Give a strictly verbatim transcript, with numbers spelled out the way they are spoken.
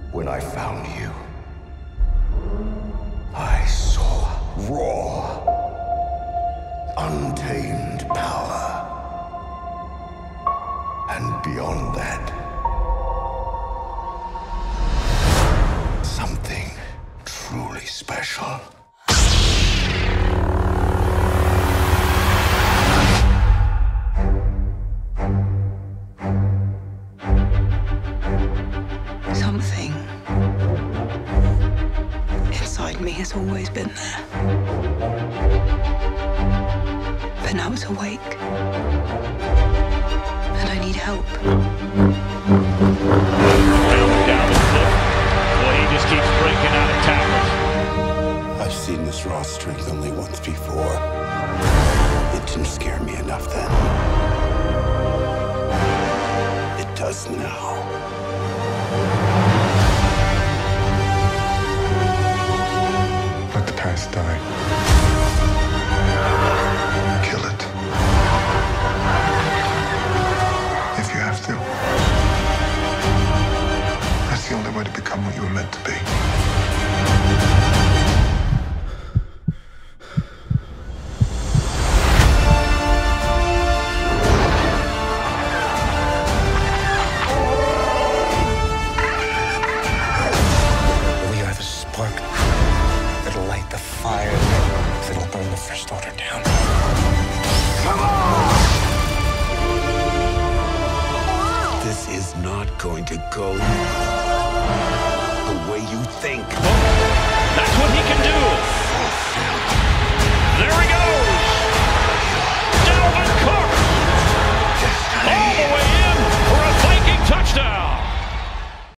When I found you, I saw raw, untamed power. And beyond that, something truly special. Something inside me has always been there. But now it's awake. And I need help. Dalvin Cook. Boy, he just keeps breaking out of tackles. I've seen this raw strength only once before. It didn't scare me enough then. It does now. Let the past die. Kill it. If you have to. That's the only way to become what you were meant to be. We are the spark that'll light the fire that'll burn the First Order down. Come on! This is not going to go the way you think. That's what he can do.